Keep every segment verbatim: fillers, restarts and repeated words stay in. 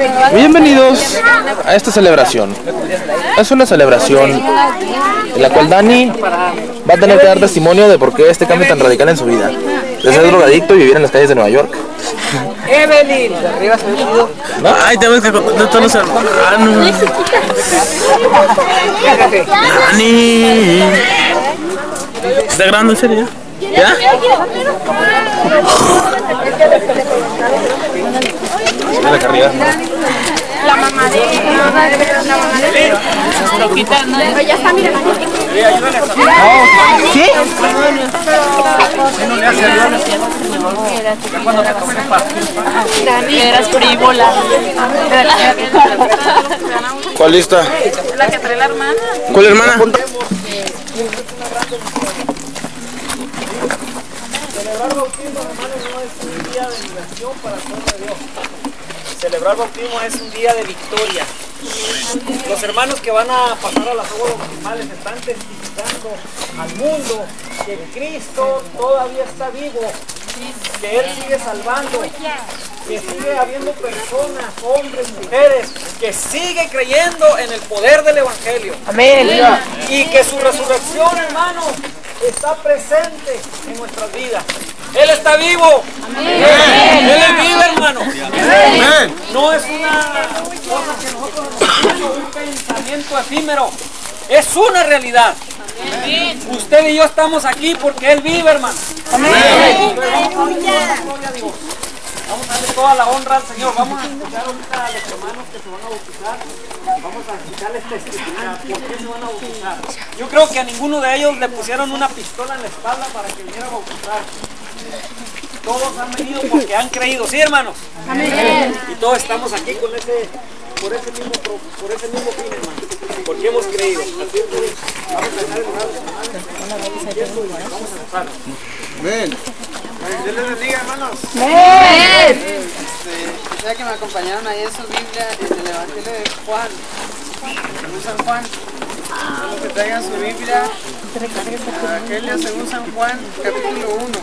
Bienvenidos a esta celebración. Es una celebración en la cual Dani va a tener que dar testimonio de por qué este cambio tan radical en su vida. De ser drogadicto y vivir en las calles de Nueva York. Evelyn, de arriba se ve chido. ¿No? Ay, tenemos que contar todos los hermanos. Dani. ¿Está grabando en serio? ¿Ya? Mira acá arriba. La mamá de la mamá de Loquita, ¿no? Ya está, mira. ¿Sí? Dani, eras frívola. ¿Cuál lista? La que trae la hermana. ¿Cuál hermana? Celebrar bautismo, hermanos, no es un día de liberación para el pueblo de Dios. Celebrar bautismo es un día de victoria. Los hermanos que van a pasar a las aguas bautismales están testificando al mundo que Cristo todavía está vivo, que Él sigue salvando, que sigue habiendo personas, hombres, mujeres, que sigue creyendo en el poder del Evangelio. Amén. Y que su resurrección, hermanos, está presente en nuestras vidas. Él está vivo. Amén. Él es vivo, hermano. Amén. No es una cosa que nosotros nos un pensamiento efímero. Es una realidad. Amén. Usted y yo estamos aquí porque Él vive, hermano. Amén. Vamos a darle toda la honra al Señor. Vamos a escuchar ahorita a los hermanos que se van a bautizar. Vamos a escucharles testificar por qué se van a bautizar. Yo creo que a ninguno de ellos le pusieron una pistola en la espalda para que viniera a bautizar. Todos han venido porque han creído, ¿sí, hermanos? Amén. Y todos estamos aquí con ese, por ese mismo, por ese mismo fin, hermano, porque hemos creído. Así que vamos a dejar el lugar de los hermanos. Vamos a empezar. Amén. Dios les bendiga, hermanos. Amén. Este, quisiera que me acompañaran ahí en su Biblia, en el Evangelio de Juan, según San Juan. Solo que traigan su Biblia, Evangelio según San Juan, capítulo uno.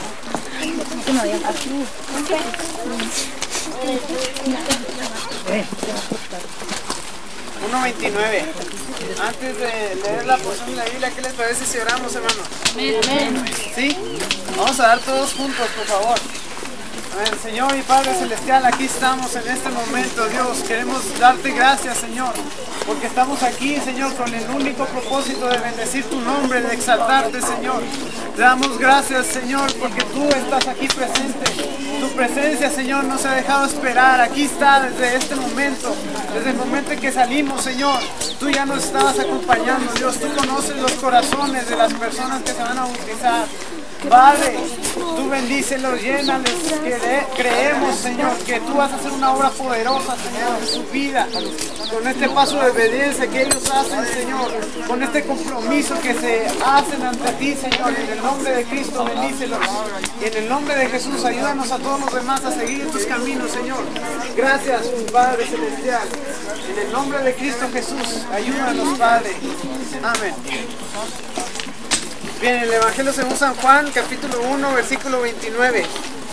uno veintinueve. Antes de leer la porción de la Biblia, ¿qué les parece si oramos, hermanos? Amén. ¿Sí? Vamos a dar todos juntos, por favor. Amén. Señor y Padre Celestial, aquí estamos en este momento, Dios. Queremos darte gracias, Señor, porque estamos aquí, Señor, con el único propósito de bendecir tu nombre, de exaltarte, Señor. Te damos gracias, Señor, porque tú estás aquí presente. Tu presencia, Señor, nos ha dejado esperar. Aquí está desde este momento, desde el momento en que salimos, Señor. Tú ya nos estabas acompañando, Dios. Tú conoces los corazones de las personas que se van a bautizar. Padre, tú bendícelos, llénales, cre creemos, Señor, que tú vas a hacer una obra poderosa, Señor, en su vida, con este paso de obediencia que ellos hacen, Señor, con este compromiso que se hacen ante ti, Señor, en el nombre de Cristo, bendícelos, y en el nombre de Jesús, ayúdanos a todos los demás a seguir tus caminos, Señor. Gracias, Padre Celestial, en el nombre de Cristo Jesús, ayúdanos, Padre. Amén. Bien, el Evangelio según San Juan, capítulo uno, versículo veintinueve.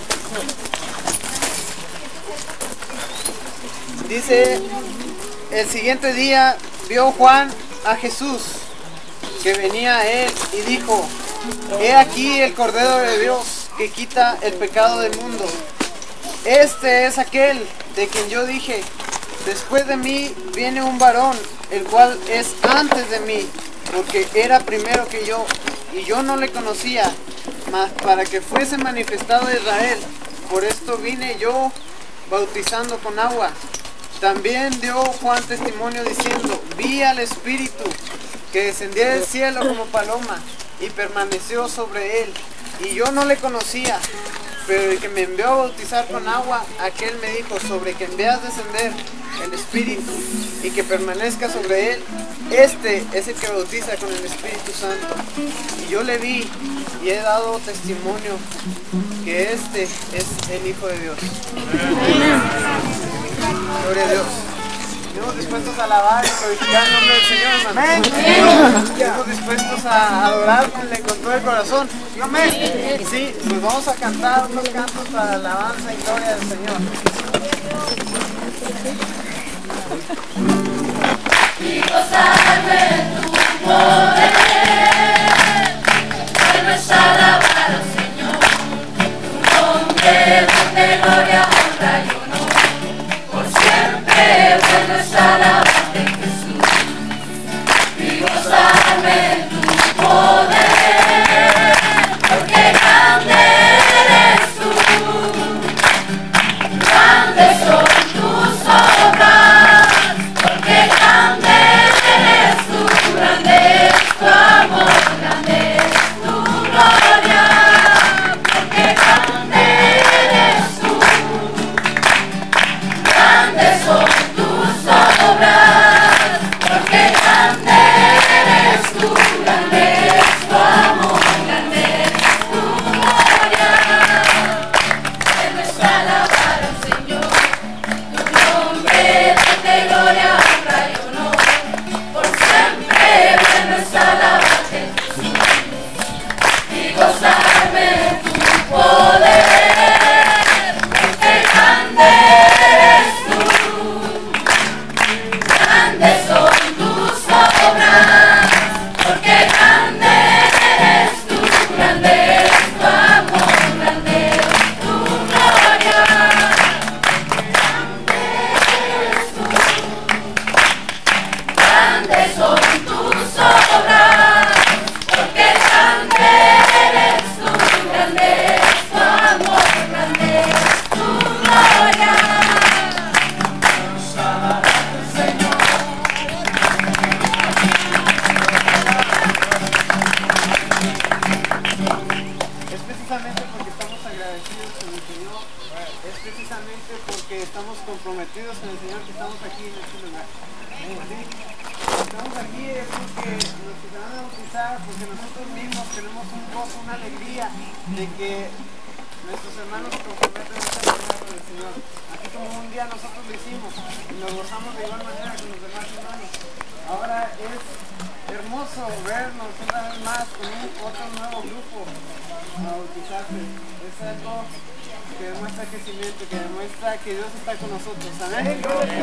Dice, el siguiente día vio Juan a Jesús, que venía a él, y dijo, he aquí el Cordero de Dios, que quita el pecado del mundo. Este es aquel de quien yo dije, después de mí viene un varón, el cual es antes de mí, porque era primero que yo, y yo no le conocía, mas para que fuese manifestado a Israel. Por esto vine yo bautizando con agua. También dio Juan testimonio diciendo, vi al Espíritu que descendía del cielo como paloma y permaneció sobre él. Y yo no le conocía, pero el que me envió a bautizar con agua, aquel me dijo, sobre que envías descender el Espíritu y que permanezca sobre él, este es el que bautiza con el Espíritu Santo. Y yo le vi y he dado testimonio que este es el Hijo de Dios. Gloria a Dios. Estamos dispuestos a alabar y glorificar el nombre del Señor, hermano. Estamos dispuestos a adorarle con todo el corazón. Amén. Sí, pues vamos a cantar unos cantos para alabanza y gloria del Señor. comprometidos con el Señor que estamos aquí en este lugar. ¿Sí? Estamos aquí es porque los que se van a bautizar, porque nosotros mismos tenemos un gozo, una alegría de que nuestros hermanos se comprometen a esta manera con el Señor. Así como un día nosotros lo hicimos y nos gozamos de igual manera con los demás hermanos. Ahora es hermoso vernos una vez más con un, otro nuevo grupo a bautizarse. Es algo que demuestra crecimiento, que demuestra que Dios está con nosotros. Amén.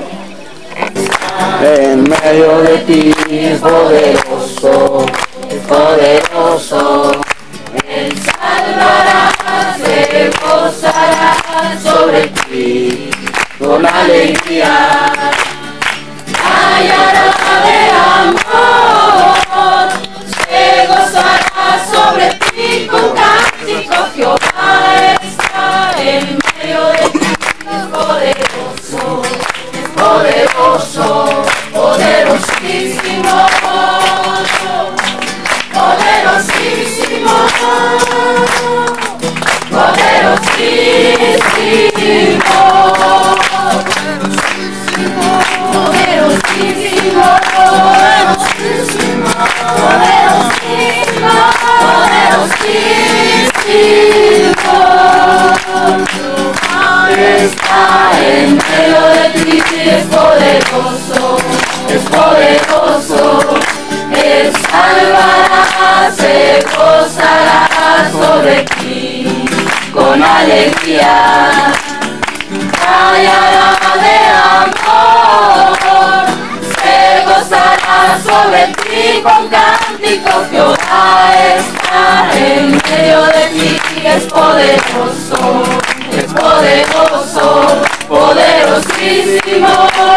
En medio de ti es poderoso, es poderoso. Él salvará, se gozará sobre ti con alegría. Hallará de amor, se gozará sobre ti con cántico. Jehová está en medio de ti, es poderoso, es poderoso, poderosísimo, poderosísimo, poderosísimo, poderosísimo, poderosísimo, poderosísimo, poderosísimo. Está en medio de ti, es poderoso, es poderoso. Él salvará, se gozará sobre ti con alegría. Hallará de amor, se gozará sobre ti con cántico. Jehová está en medio de ti, es poderoso, es poderoso, poderosísimo,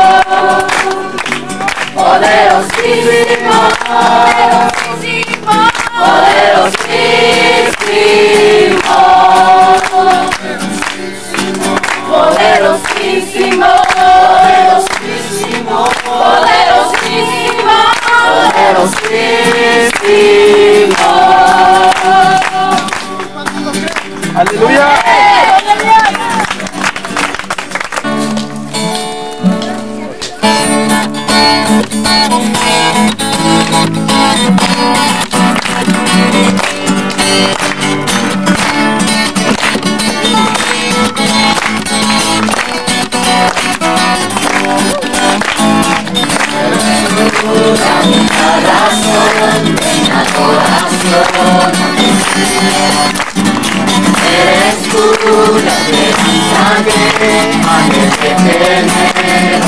poderosísimo, poderosísimo, poderosísimo, poderosísimo, poderosísimo, poderosísimo. ¡Aleluya! Eres tú la esperanza que antes de tener.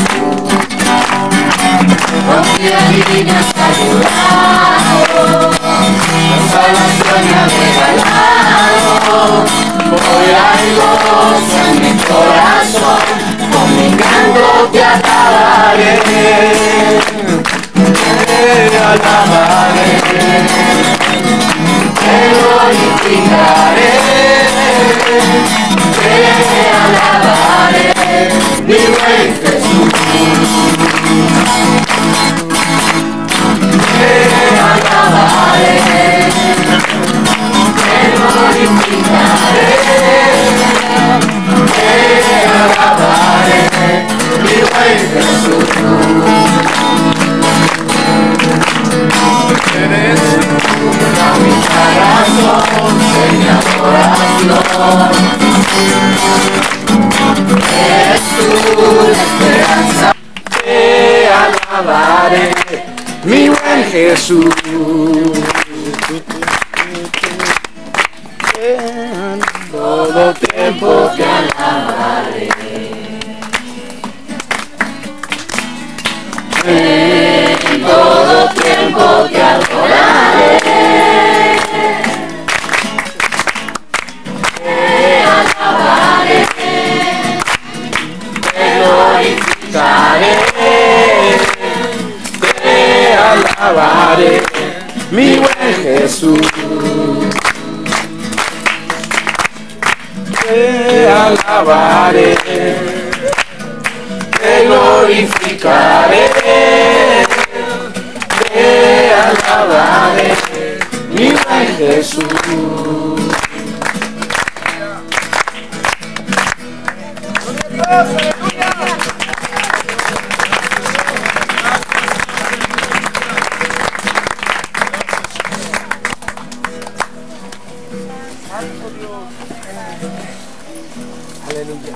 Confía en mí, me has ayudado, la salvación me ha regalado. Hoy hay gozo en mi corazón, con mi canto te alabaré, te alabaré. Te glorificaré, te alabaré, mi buen Jesús. Te alabaré, te glorificaré, te alabaré, mi buen Jesús. Eres mi corazón, mi adoración. Eres tú la esperanza, te alabaré, mi buen Jesús. En todo tiempo te alabaré. En todo tiempo te adoraré. Te alabaré, te glorificaré, te alabaré, mi buen Jesús. Te alabaré, te glorificaré, te alabaré, mi buen Jesús. Aleluya.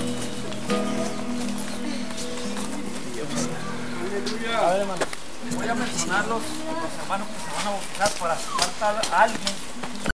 A ver, hermano, voy a mencionar los, los hermanos que se van a bautizar para si falta alguien.